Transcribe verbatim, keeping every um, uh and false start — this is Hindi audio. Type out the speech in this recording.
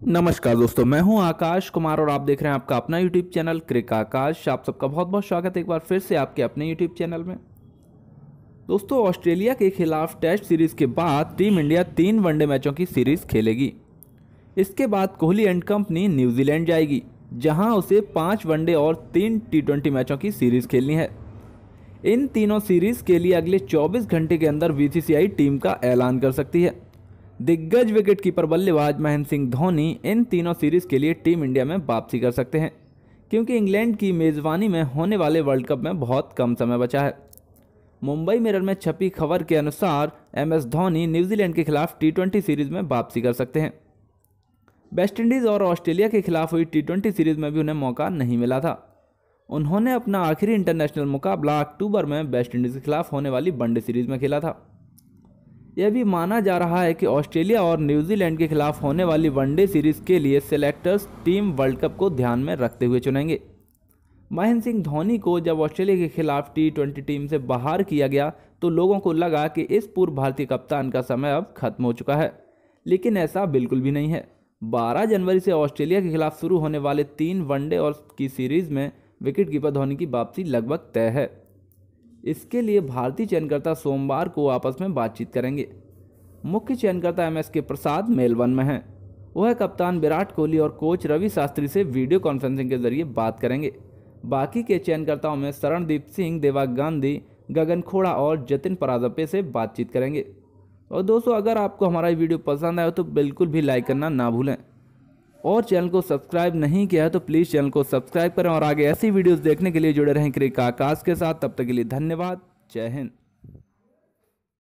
नमस्कार दोस्तों, मैं हूं आकाश कुमार और आप देख रहे हैं आपका अपना यूट्यूब चैनल क्रिक आकाश। आप सबका बहुत बहुत स्वागत है एक बार फिर से आपके अपने यूट्यूब चैनल में। दोस्तों, ऑस्ट्रेलिया के खिलाफ टेस्ट सीरीज के बाद टीम इंडिया तीन वनडे मैचों की सीरीज खेलेगी। इसके बाद कोहली एंड कंपनी न्यूजीलैंड जाएगी, जहां उसे पाँच वनडे और तीन टी ट्वेंटी मैचों की सीरीज खेलनी है। इन तीनों सीरीज के लिए अगले चौबीस घंटे के अंदर बीसीसीआई टीम का ऐलान कर सकती है। दिग्गज विकेटकीपर बल्लेबाज महेंद्र सिंह धोनी इन तीनों सीरीज के लिए टीम इंडिया में वापसी कर सकते हैं, क्योंकि इंग्लैंड की मेज़बानी में होने वाले वर्ल्ड कप में बहुत कम समय बचा है। मुंबई मिरर में छपी खबर के अनुसार एम एस धोनी न्यूजीलैंड के खिलाफ टी ट्वेंटी सीरीज में वापसी कर सकते हैं। वेस्टइंडीज़ और ऑस्ट्रेलिया के खिलाफ हुई टी ट्वेंटी सीरीज में भी उन्हें मौका नहीं मिला था। उन्होंने अपना आखिरी इंटरनेशनल मुकाबला अक्टूबर में वेस्टइंडीज़ के खिलाफ होने वाली वनडे सीरीज में खेला था। यह भी माना जा रहा है कि ऑस्ट्रेलिया और न्यूजीलैंड के खिलाफ होने वाली वनडे सीरीज के लिए सेलेक्टर्स टीम वर्ल्ड कप को ध्यान में रखते हुए चुनेंगे। महेंद्र सिंह धोनी को जब ऑस्ट्रेलिया के खिलाफ टी ट्वेंटी टीम से बाहर किया गया तो लोगों को लगा कि इस पूर्व भारतीय कप्तान का समय अब खत्म हो चुका है, लेकिन ऐसा बिल्कुल भी नहीं है। बारह जनवरी से ऑस्ट्रेलिया के खिलाफ शुरू होने वाले तीन वनडे और की सीरीज में विकेटकीपर धोनी की वापसी लगभग तय है। इसके लिए भारतीय चयनकर्ता सोमवार को आपस में बातचीत करेंगे। मुख्य चयनकर्ता एम एस के प्रसाद मेलबर्न में हैं। वह कप्तान विराट कोहली और कोच रवि शास्त्री से वीडियो कॉन्फ्रेंसिंग के जरिए बात करेंगे। बाकी के चयनकर्ताओं में शरणदीप सिंह, देवांग गांधी, गगन खोड़ा और जतिन पराजपे से बातचीत करेंगे। और दोस्तों, अगर आपको हमारा वीडियो पसंद आया तो बिल्कुल भी लाइक करना ना भूलें, और चैनल को सब्सक्राइब नहीं किया है तो प्लीज़ चैनल को सब्सक्राइब करें और आगे ऐसी वीडियोस देखने के लिए जुड़े रहें क्रिक आकाश के साथ। तब तक के लिए धन्यवाद। जय हिंद।